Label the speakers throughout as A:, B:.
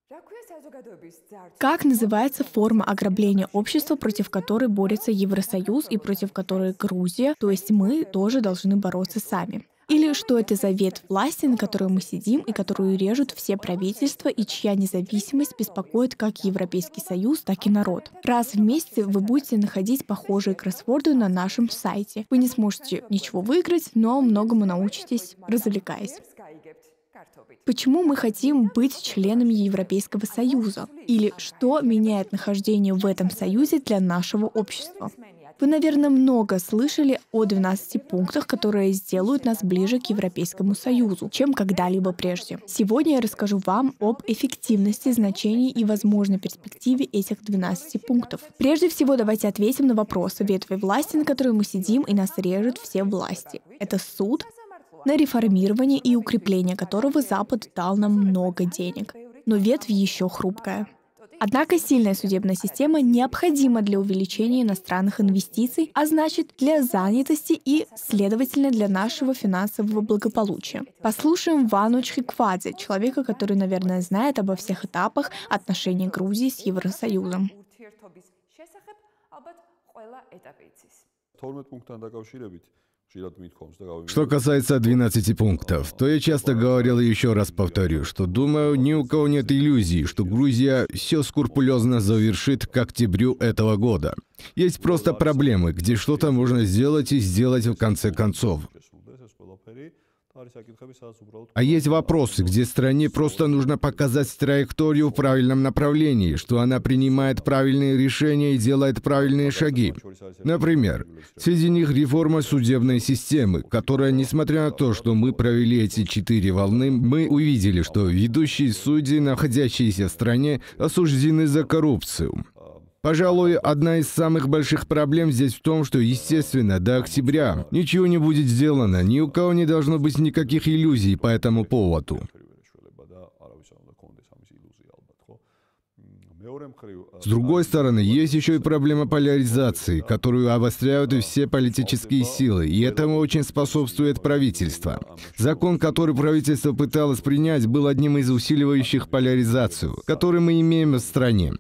A: Как называется форма ограбления общества, против которой борется Евросоюз и против которой Грузия, то есть мы, тоже должны бороться сами? Или что это за ветвь власти, на которой мы сидим и которую режут все правительства и чья независимость беспокоит как Европейский Союз, так и народ? Раз в месяц вы будете находить похожие кроссворды на нашем сайте. Вы не сможете ничего выиграть, но многому научитесь, развлекаясь. Почему мы хотим быть членами Европейского Союза? Или что меняет нахождение в этом союзе для нашего общества? Вы, наверное, много слышали о 12 пунктах, которые сделают нас ближе к Европейскому Союзу, чем когда-либо прежде. Сегодня я расскажу вам об эффективности, значении и возможной перспективе этих 12 пунктов. Прежде всего, давайте ответим на вопрос о ветви власти, на которой мы сидим, и нас режут все власти. Это суд, на реформирование и укрепление которого Запад дал нам много денег. Но ветвь еще хрупкая. Однако сильная судебная система необходима для увеличения иностранных инвестиций, а значит для занятости и, следовательно, для нашего финансового благополучия. Послушаем Вану Чхиквадзе, человека, который, наверное, знает обо всех этапах отношений Грузии с Евросоюзом.
B: Что касается 12 пунктов, то я часто говорил и еще раз повторю, что думаю, ни у кого нет иллюзий, что Грузия все скрупулезно завершит к октябрю этого года. Есть просто проблемы, где что-то можно сделать и сделать в конце концов. А есть вопросы, где стране просто нужно показать траекторию в правильном направлении, что она принимает правильные решения и делает правильные шаги. Например, среди них реформа судебной системы, которая, несмотря на то, что мы провели эти 4 волны, мы увидели, что ведущие судьи, находящиеся в стране, осуждены за коррупцию. Пожалуй, одна из самых больших проблем здесь в том, что, естественно, до октября ничего не будет сделано, ни у кого не должно быть никаких иллюзий по этому поводу. С другой стороны, есть еще и проблема поляризации, которую обостряют все политические силы, и этому очень способствует правительство. Закон, который правительство пыталось принять, был одним из усиливающих поляризацию, который мы имеем в стране.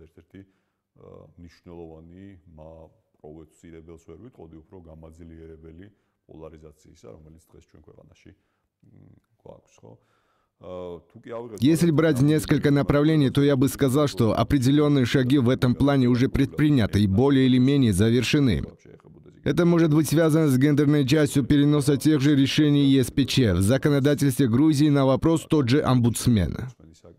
B: Если брать несколько направлений, то я бы сказал, что определенные шаги в этом плане уже предприняты и более или менее завершены. Это может быть связано с гендерной частью переноса тех же решений ЕСПЧ в законодательстве Грузии на вопрос тот же омбудсмена.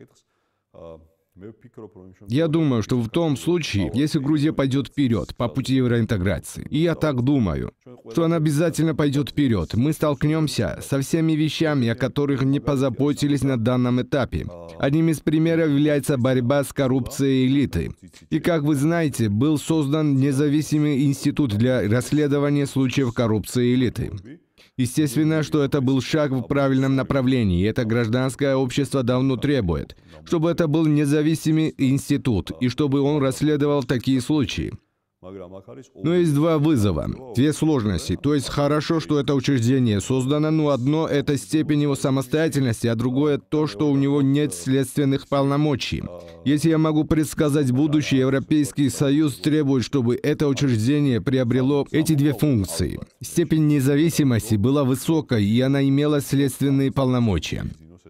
B: Я думаю, что в том случае, если Грузия пойдет вперед по пути евроинтеграции, и я так думаю, что она обязательно пойдет вперед, мы столкнемся со всеми вещами, о которых не позаботились на данном этапе. Одним из примеров является борьба с коррупцией элиты. И, как вы знаете, был создан независимый институт для расследования случаев коррупции элиты. Естественно, что это был шаг в правильном направлении, и это гражданское общество давно требует, чтобы это был независимый институт, и чтобы он расследовал такие случаи. Но есть два вызова, две сложности. То есть хорошо, что это учреждение создано, но одно — это степень его самостоятельности, а другое — то, что у него нет следственных полномочий. Если я могу предсказать будущее, Европейский Союз требует, чтобы это учреждение приобрело эти две функции. Степень независимости была высокой, и она имела следственные полномочия.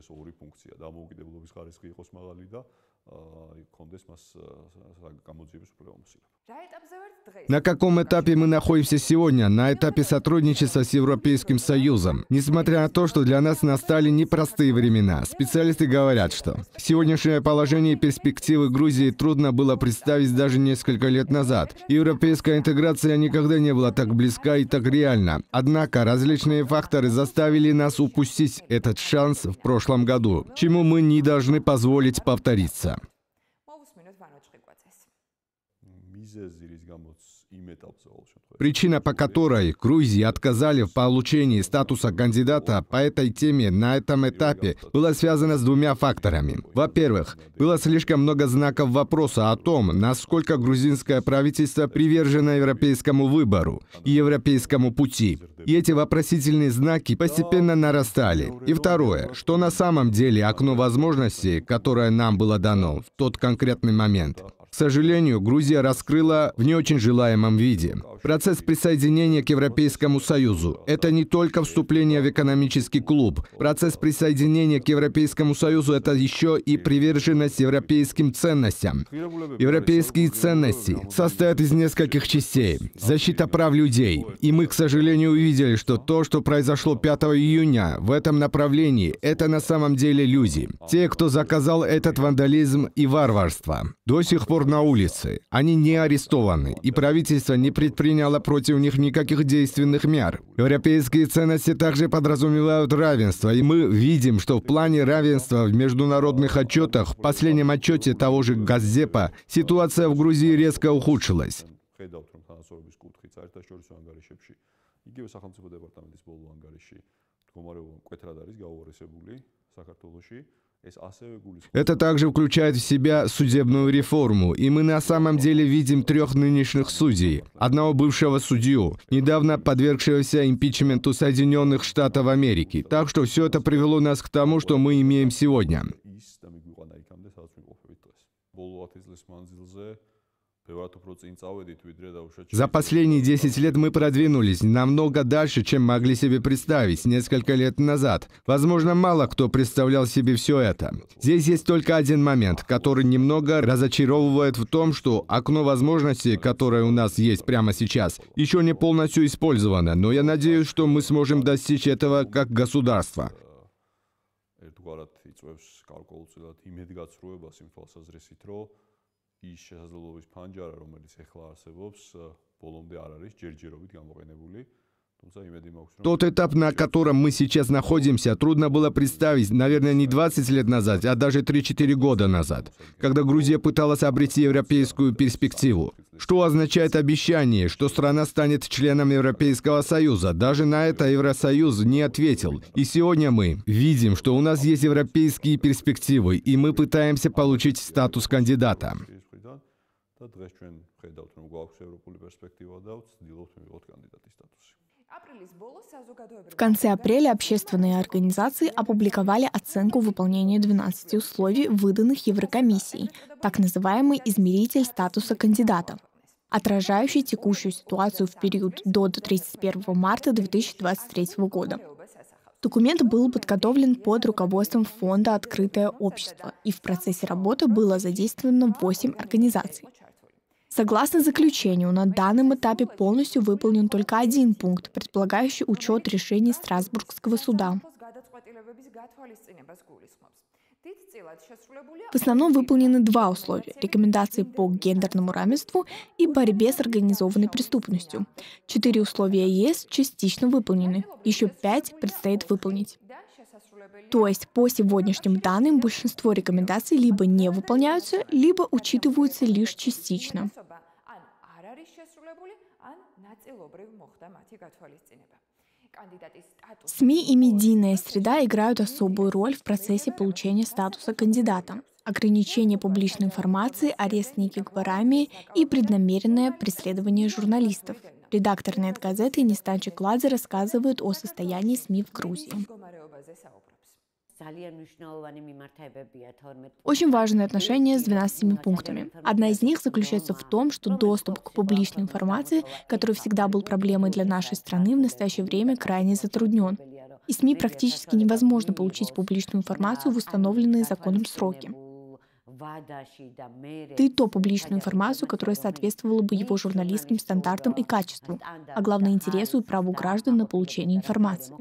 B: На каком этапе мы находимся сегодня? На этапе сотрудничества с Европейским Союзом. Несмотря на то, что для нас настали непростые времена, специалисты говорят, что сегодняшнее положение и перспективы Грузии трудно было представить даже несколько лет назад. Европейская интеграция никогда не была так близка и так реальна. Однако различные факторы заставили нас упустить этот шанс в прошлом году, чему мы не должны позволить повториться. Причина, по которой Грузии отказали в получении статуса кандидата по этой теме на этом этапе, была связана с двумя факторами. Во-первых, было слишком много знаков вопроса о том, насколько грузинское правительство привержено европейскому выбору и европейскому пути. И эти вопросительные знаки постепенно нарастали. И второе, что на самом деле окно возможностей, которое нам было дано в тот конкретный момент, к сожалению, Грузия раскрыла в не очень желаемом виде. Процесс присоединения к Европейскому Союзу – это не только вступление в экономический клуб. Процесс присоединения к Европейскому Союзу – это еще и приверженность европейским ценностям. Европейские ценности состоят из нескольких частей. Защита прав людей. И мы, к сожалению, увидели, что то, что произошло 5 июня в этом направлении, это на самом деле люди. Те, кто заказал этот вандализм и варварство, до сих пор на улице. Они не арестованы, и правительство не предприняло против них никаких действенных мер. Европейские ценности также подразумевают равенство, и мы видим, что в плане равенства в международных отчетах, в последнем отчете того же Газдепа, ситуация в Грузии резко ухудшилась. Это также включает в себя судебную реформу, и мы на самом деле видим 3 нынешних судей, одного бывшего судью, недавно подвергшегося импичменту Соединенных Штатов Америки. Так что все это привело нас к тому, что мы имеем сегодня. За последние 10 лет мы продвинулись намного дальше, чем могли себе представить несколько лет назад. Возможно, мало кто представлял себе все это. Здесь есть только один момент, который немного разочаровывает в том, что окно возможностей, которое у нас есть прямо сейчас, еще не полностью использовано, но я надеюсь, что мы сможем достичь этого как государство.
C: ის შესაძლებლობის ფანჯარა, რომელიც ახლა არსებობს, ბოლომდე არ არის ჯერჯერობით გამოყენებული.
B: Тот этап, на котором мы сейчас находимся, трудно было представить, наверное, не 20 лет назад, а даже 3-4 года назад, когда Грузия пыталась обрести европейскую перспективу. Что означает обещание, что страна станет членом Европейского Союза? Даже на это Евросоюз не ответил. И сегодня мы видим, что у нас есть европейские перспективы, и мы пытаемся получить статус кандидата.
A: В конце апреля общественные организации опубликовали оценку выполнения 12 условий, выданных Еврокомиссией, так называемый измеритель статуса кандидата, отражающий текущую ситуацию в период до 31 марта 2023 года. Документ был подготовлен под руководством фонда «Открытое общество», и в процессе работы было задействовано 8 организаций. Согласно заключению, на данном этапе полностью выполнен только один пункт, предполагающий учет решений Страсбургского суда. В основном выполнены 2 условия – рекомендации по гендерному равенству и борьбе с организованной преступностью. 4 условия ЕС частично выполнены, еще 5 предстоит выполнить. То есть по сегодняшним данным большинство рекомендаций либо не выполняются, либо учитываются лишь частично. СМИ и медийная среда играют особую роль в процессе получения статуса кандидата. Ограничение публичной информации, арест неких Барами и преднамеренное преследование журналистов. Редактор «Нет-газеты» Нистан Чекладзе рассказывает о состоянии СМИ в Грузии. Очень важные отношения с 12 пунктами. Одна из них заключается в том, что доступ к публичной информации, который всегда был проблемой для нашей страны, в настоящее время крайне затруднен. И СМИ практически невозможно получить публичную информацию в установленные законом сроки. Да и то публичную информацию, которая соответствовала бы его журналистским стандартам и качеству, а главное интересу и праву граждан на получение информации.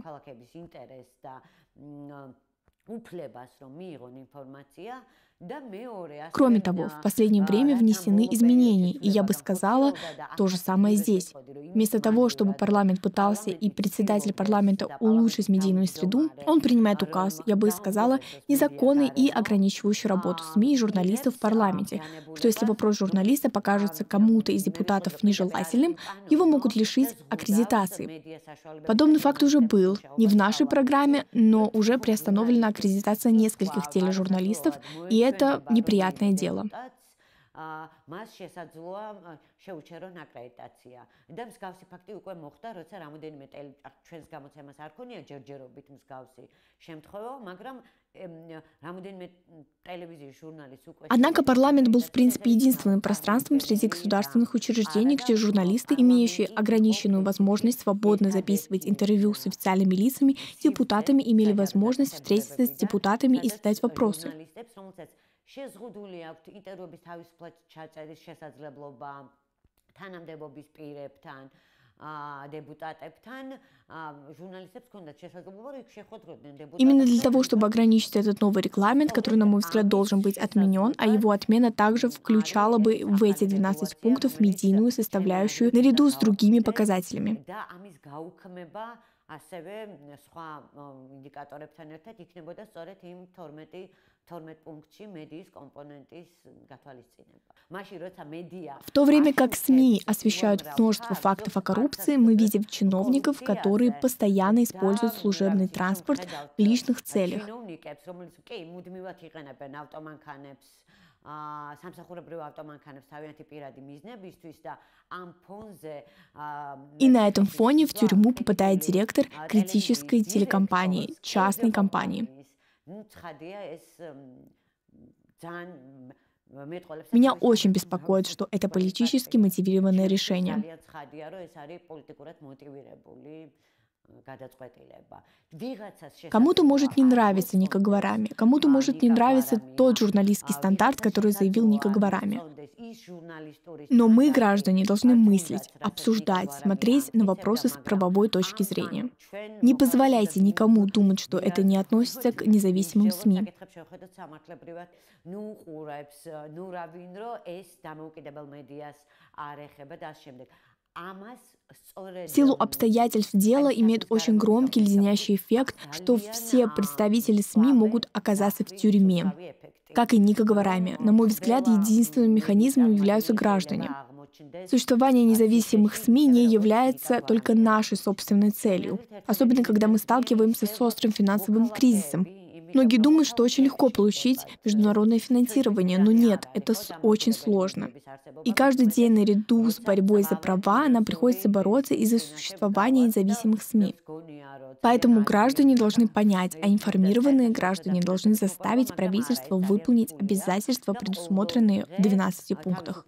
A: Кроме того, в последнее время внесены изменения, и я бы сказала, то же самое здесь. Вместо того, чтобы парламент пытался и председатель парламента улучшить медийную среду, он принимает указ, я бы сказала, незаконный и ограничивающий работу СМИ и журналистов в парламенте, что если вопрос журналиста покажется кому-то из депутатов нежелательным, его могут лишить аккредитации. Подобный факт уже был, не в нашей программе, но уже приостановлена аккредитация нескольких тележурналистов, и это неприятное дело. Однако парламент был, в принципе, единственным пространством среди государственных учреждений, где журналисты, имеющие ограниченную возможность свободно записывать интервью с официальными лицами, депутатами имели возможность встретиться с депутатами и задать вопросы. Именно для того, чтобы ограничить этот новый регламент, который, на мой взгляд, должен быть отменен, а его отмена также включала бы в эти 12 пунктов медийную составляющую наряду с другими показателями. В то время как СМИ освещают множество фактов о коррупции, мы видим чиновников, которые постоянно используют служебный транспорт в личных целях. И на этом фоне в тюрьму попадает директор критической телекомпании, частной компании. Меня очень беспокоит, что это политически мотивированное решение. Кому-то может не нравиться Ника Гварами, кому-то может не нравиться тот журналистский стандарт, который заявил Ника Гварами. Но мы, граждане, должны мыслить, обсуждать, смотреть на вопросы с правовой точки зрения. Не позволяйте никому думать, что это не относится к независимым СМИ. В силу обстоятельств дела имеет очень громкий леденящий эффект, что все представители СМИ могут оказаться в тюрьме. Как и Ника Гварами. На мой взгляд, единственным механизмом являются граждане. Существование независимых СМИ не является только нашей собственной целью, особенно когда мы сталкиваемся с острым финансовым кризисом. Многие думают, что очень легко получить международное финансирование, но нет, это очень сложно. И каждый день наряду с борьбой за права нам приходится бороться из-за существования независимых СМИ. Поэтому граждане должны понять, а информированные граждане должны заставить правительство выполнить обязательства, предусмотренные в 12 пунктах.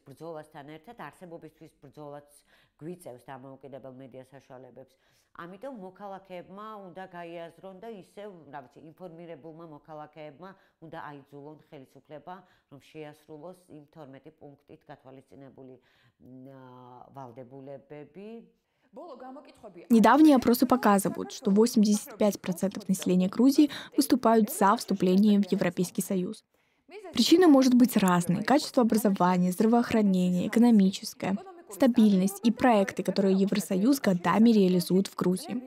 A: ამიტომ მოქალაქეებმა უნდა გაიაზრონ და ისევ, რა ვიცი, ინფორმირებულმა მოქალაქეებმა უნდა აიძულონ ხელისუფლება, რომ შეასრულოს იმ 12 პუნქტით გათვალისწინებული ვალდებულებები. Недавние опросы показывают, что 85% населения Грузии выступают за вступление в Европейский Союз. Причина может быть разной: качество образования, здравоохранения, экономическое, стабильность и проекты, которые Евросоюз годами реализует в Грузии.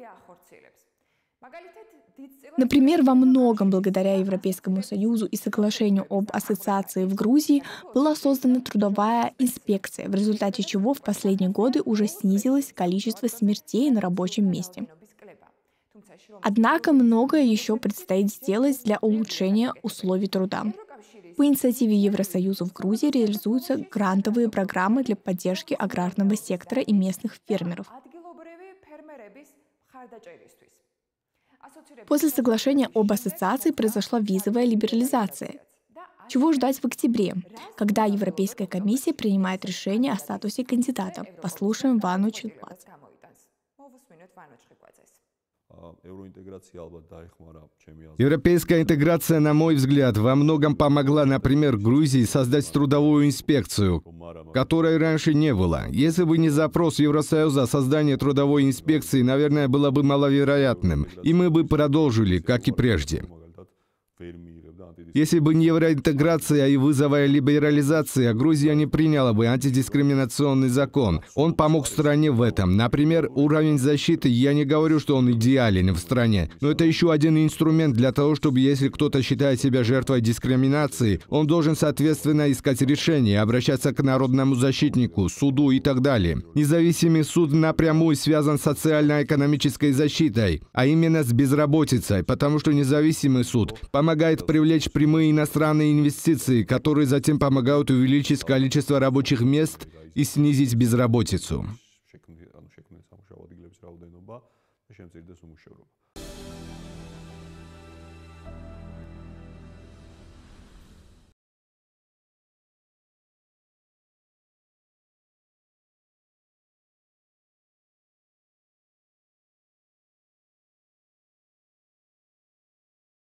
A: Например, во многом благодаря Европейскому Союзу и соглашению об ассоциации в Грузии была создана трудовая инспекция, в результате чего в последние годы уже снизилось количество смертей на рабочем месте. Однако многое еще предстоит сделать для улучшения условий труда. По инициативе Евросоюза в Грузии реализуются грантовые программы для поддержки аграрного сектора и местных фермеров. После соглашения об ассоциации произошла визовая либерализация. Чего ждать в октябре, когда Европейская комиссия принимает решение о статусе кандидата? Послушаем Вану Чилквадзе.
B: Европейская интеграция, на мой взгляд, во многом помогла, например, Грузии создать трудовую инспекцию, которой раньше не было. Если бы не запрос Евросоюза о создании трудовой инспекции, наверное, было бы маловероятным, и мы бы продолжили, как и прежде. Если бы не евроинтеграция и вызовая либерализация, Грузия не приняла бы антидискриминационный закон. Он помог стране в этом. Например, уровень защиты, я не говорю, что он идеален в стране, но это еще один инструмент для того, чтобы если кто-то считает себя жертвой дискриминации, он должен соответственно искать решение, обращаться к народному защитнику, суду и так далее. Независимый суд напрямую связан с социально-экономической защитой, а именно с безработицей, потому что независимый суд помогает привлечь прямые иностранные инвестиции, которые затем помогают увеличить количество рабочих мест и снизить безработицу.